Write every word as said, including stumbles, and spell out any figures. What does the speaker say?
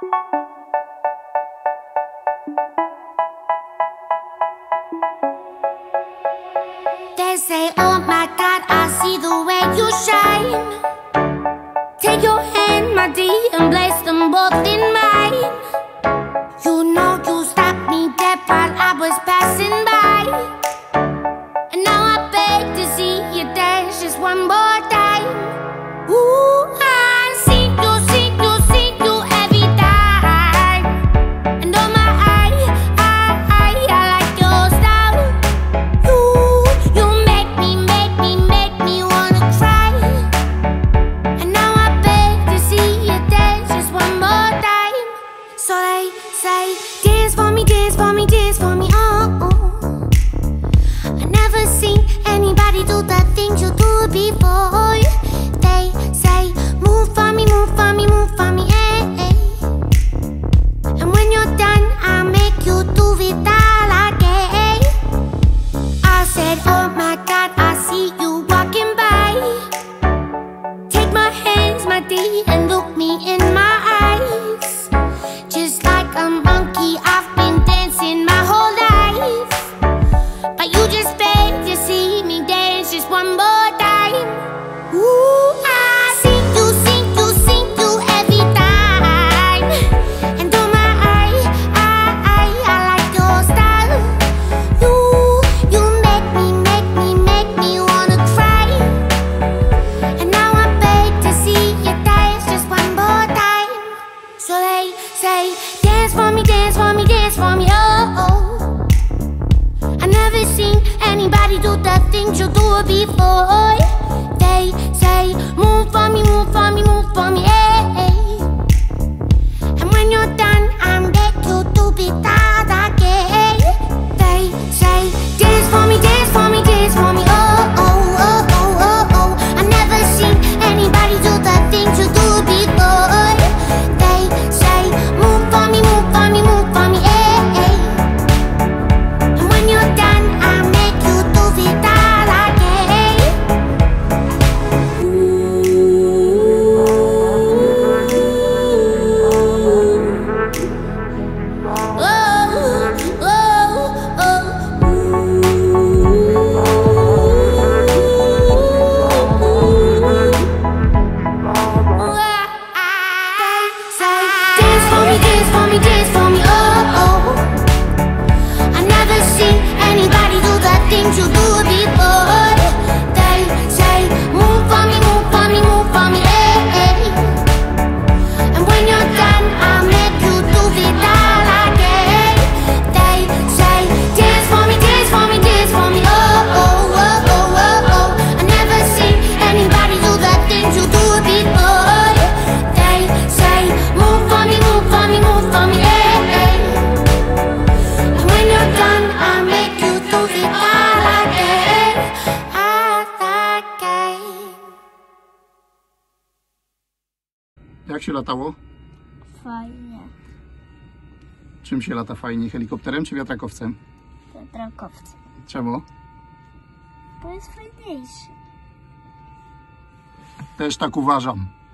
They say, oh my God, I see the way you shine. Take your hand, my dear, and place them both in mine. You know you stopped me dead while I was passing by. And now I beg to see you dance just one more time. Ooh, I see you, see you, see you every time. And oh my, I, I, I, I like your style. You, you make me, make me, make me wanna cry. And now I beg to see you dance just one more time. So they say, dance for me, dance for me, dance for me, oh, oh. I never seen anybody do the things you do before. They say, move for me, move for me, move for me, eh, eh. And when you're done, I'll make you do it all again. I said, oh my God, I see you walking by. Take my hands, my dear, and look me in my eyes. Just like a monkey, I've been dancing my whole life. But you just beg to see me dance just one more time. Ooh, I see you, see you, see you every time. And oh my, I, I, I, I like your style. You, you make me, make me, make me wanna cry. And now I beg to see you dance just one more time. So they say, dance for me, dance for me, dance for me, oh, oh. I never seen anybody do the things you do before. They say, move for me, move for me, move for me, eh, eh. And when you're done, I'll make you do it all again. They say, dance for me, dance for me, dance for me, oh, oh, oh, oh, oh, oh. I never seen anybody do the things you do before. They say, move for me, move for me, move for me, eh, eh. And when you're done, I'll make you do it all again. You do it before. They say, move for me, move for me, move for me, eh, eh. And when you're done, I'll make you do it all again. They say, dance for me, dance for me, dance for me, oh, oh, oh, oh, oh, oh. I never seen anybody do the things you do before. They say, move for me, move for me, move for me, eh, eh. And when you're done, I'll make you do it all. Jak się latało? Fajnie. Czym się lata fajnie? Helikopterem czy wiatrakowcem? Wiatrakowcem. Czemu? Bo jest fajniejszy. Też tak uważam.